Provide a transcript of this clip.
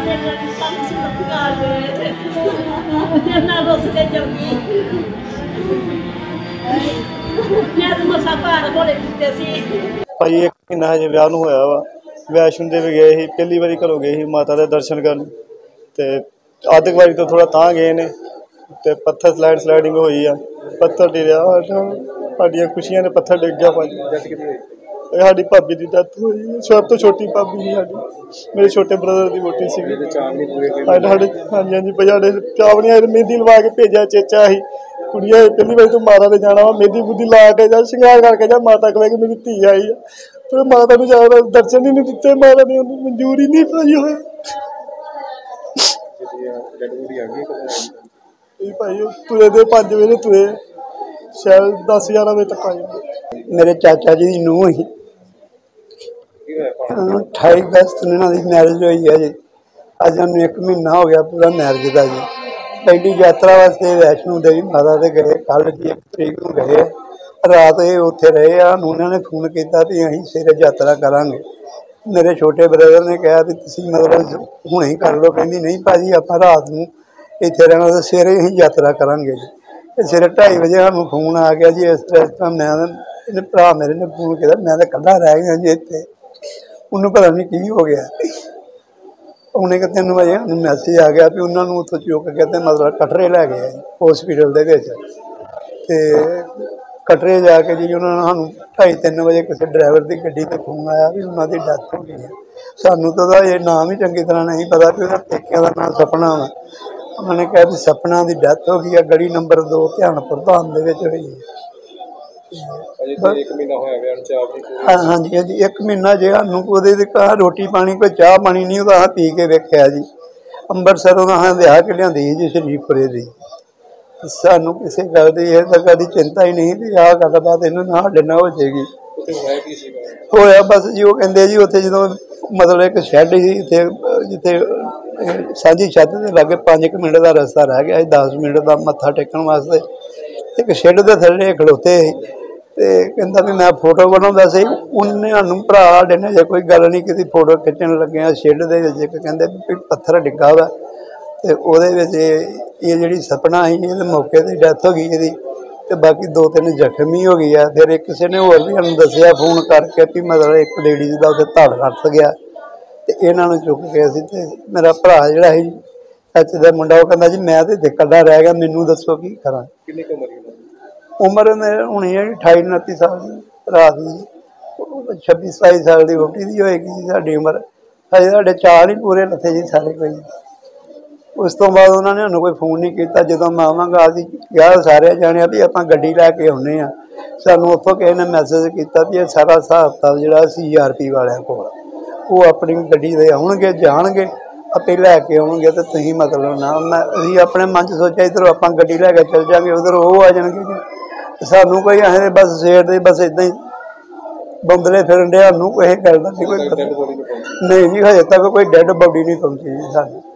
भाई एक महीना हजे विआह नूं होया वा। वैष्णो देवी गए ही, पहली बारी घरों गए ही माता दे दर्शन करन ते अद्ध वारी तो थोड़ा तां गए ने ते पत्थर स्लाइडिंग होई आ, पत्थर डिग्या, साडियां खुशियां ने पत्थर डिग गया भाई। साडी भाभी दी डेथ होई, सब तो छोटी भाभी ही साडी, मेरे छोटे ब्रदर दी वोटी सी। हाँ जी हाँ जी भाई, साढ़े चाव नहीं आए, मेहंदी लवा के भेजा चेचा ही कुड़िया पहली बार तू माता ने जाना वा, मेहंदी मुहंदी ला के जा, श्रृंगार करके जा, माता कहे मेरी धी आई है, तो माता ने जाना दर्शन ही नहीं दिते, माता ने मंजूर ही नहीं पाई हुई भाई। तुरे दे 5 बजे तुरे, शायद 10-11 बजे तक आए। मेरे चाचा जी की नूंह ही 28 अगस्त ਨੂੰ ਇਹਨਾਂ ਦੀ मैरिज हुई है जी। अज हम 1 महीना हो गया पूरा मैरिज का जी। पहली यात्रा वास्ते वैष्णो देवी माता से गए, कल जी 1 तरीक को गए, रात ये उत्थे रहे। उन्होंने फोन किया भी अं सवेरे यात्रा करांगे। मेरे छोटे ब्रदर ने कहा भी तुम मतलब हुणे ही कर लो, कहती नहीं भाजी आप रात को इतने रहना तो सवेरे ही यात्रा करांगे जी। सवेरे 2:30 बजे सूँ फोन आ गया जी, इस तरह मैं भरा मेरे ने फोन किया, मैं तो कल्ला रह गया जी इतने, उन्होंने पता नहीं की हो गया। उन्हें 3 बजे मैसेज आ गया भी उन्होंने उत्थों चुक के मतलब कटरे लै गए हॉस्पिटल के कटरे जाके जी उन्होंने सूँ 2:30-3 बजे किसी ड्राइवर की गड्डी से फोन आया भी उन्होंने डैथ हो गई है। सानू तो ये नाम ही चंगी तरह नहीं पता भी उन्होंने पेकिया का नाम सपना वा। उन्होंने कहा भी सपना की डैथ हो गई है, गली नंबर 2 ध्यानपुर धाम हुई है। हाँ जी हाँ जी 1 महीना जे सूँ रोटी पानी कोई चाह पानी नहीं वो पी के वेख्या जी। अंबरसरों अं लिया के लिया जी शरीफपुरे की, सानू किसी गल की कभी चिंता ही नहीं भी आह गलबात इन्होंने साढ़े नाल हो जाएगी। होया बस जी वो कहते जी उत्थे जो मतलब एक शैड ही इतने जिते साझी छत के लागे 5 मिनट का रस्ता रह गया, 10 मिनट का मत्था टेकन वास्ते एक शेड के थल्ले खड़ोते तो कहता भी मैं फोटो बनाता सी। उन्हें सूँ भरा साढ़े ने जो कोई गल नहीं की, फोटो खिंचन लगे शेड के कहते भी पत्थर डिग्गा वा तो वो जी सपना ही ये मौके पर डैथ हो गई ये, तो बाकी 2-3 जख्मी हो गई है। फिर किसी ने होर भी सूँ दसिया फोन करके भी मतलब एक लेडीज़ का उत्थे धड़ रख गया, तो इन्होंने चुक के तो मेरा भरा जोड़ा चाचे का मुंडा वो कहता जी मैं तो कल्ला रह गया, मैनू दसो की करा। उम्र मेरे होनी है 28-29 साल की, रात की 26-27 साल की वोटी की होएगी जी साडी उम्र। अजे साढ़े 4 ही पूरे लथे जी सारे कोई। उस तो बाद उन्होंने सूँ कोई फोन नहीं किया। जो मैं आवागा अभी क्या सारे जाने भी आप गड्डी लैके आने, सूँ उतों किसी ने मैसेज किया भी सारा हिसाब किताब जो CRP वाले को वो अपनी गड्डी से आउणगे जाणगे आपे लैके आउणगे, तो तुसीं मतलब ना मैं असीं अपने मन च सोचा इधरों आप गड्डी लैके चल जाएंगे, उधर वो आ जाएंगे जी। सानू कोई असें बस सेठ दे बस इदा ही बंदले फिरन डे, सानू कोई गल का नहीं कोई पता नहीं जी। हजे तक कोई डैड बॉडी नहीं पहुंची जी सानू।